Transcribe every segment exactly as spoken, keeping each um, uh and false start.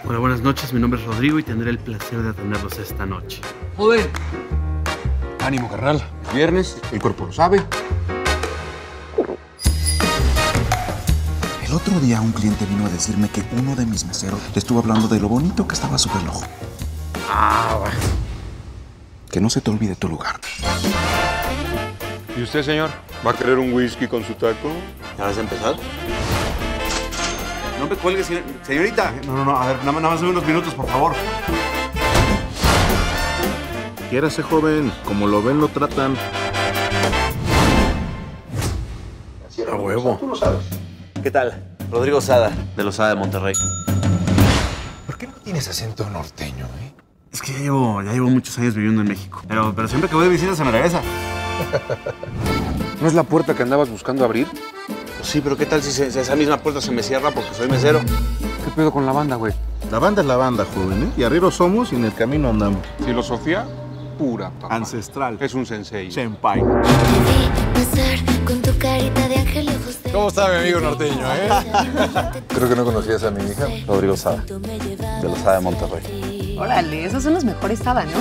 Hola, buenas noches. Mi nombre es Rodrigo y tendré el placer de atenderlos esta noche. Joder. Ánimo, carnal. Es viernes, el cuerpo lo sabe. El otro día un cliente vino a decirme que uno de mis meseros le estuvo hablando de lo bonito que estaba su reloj. Ah, bueno. Que no se te olvide tu lugar. ¿Y usted, señor? ¿Va a querer un whisky con su taco? ¿Ya vas a empezar? No me cuelgue, señor... señorita. No, no, no. A ver, nada más, nada más unos minutos, por favor. Quiérase, joven. Como lo ven, lo tratan. A huevo. Tú lo sabes. ¿Qué tal? Rodrigo Sada, de los Sada de Monterrey. ¿Por qué no tienes acento norteño, eh? Es que ya llevo, ya llevo muchos años viviendo en México. Pero, pero siempre que voy de visita se me regresa. ¿No es la puerta que andabas buscando abrir? Sí, pero ¿qué tal si, se, si esa misma puerta se me cierra porque soy mesero? ¿Qué pedo con la banda, güey? La banda es la banda, joven, ¿eh? Y arrieros somos y en el camino andamos. Filosofía pura, papá. Ancestral. Es un sensei. Senpai. ¿Cómo está mi amigo norteño, eh? Creo que no conocías a mi hija. Rodrigo Sada, de los Sada de Monterrey. Órale, esos son los mejores Sada, ¿no?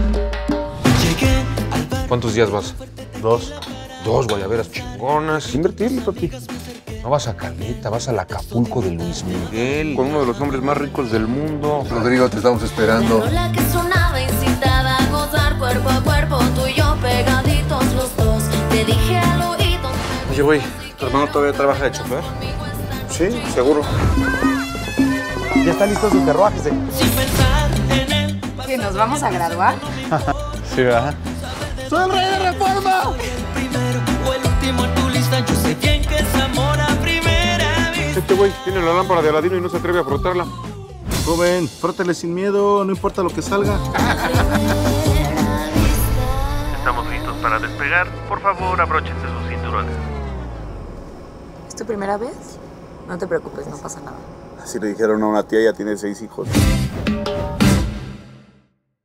¿Cuántos días vas? Dos. Dos guayaberas chingonas. Invertirle, papi. No vas a Caleta, vas al Acapulco de Luis Miguel. Con uno de los hombres más ricos del mundo. Rodrigo, te estamos esperando. La que sonaba incitada a gozar cuerpo a cuerpo, tú y yo pegaditos los dos. Te dije al oído. Oye, güey, ¿tu hermano todavía trabaja de chofer? Sí, seguro. Ya está listo su carruaje. ¿Que nos vamos a graduar? Sí, ¿verdad? ¡Soy el rey de Reforma! Este güey tiene la lámpara de Aladino y no se atreve a frotarla. Joven, frótale sin miedo, no importa lo que salga. Estamos listos para despegar. Por favor, abróchense sus cinturones. ¿Es tu primera vez? No te preocupes, no pasa nada. Así le dijeron a una tía, ya tiene seis hijos.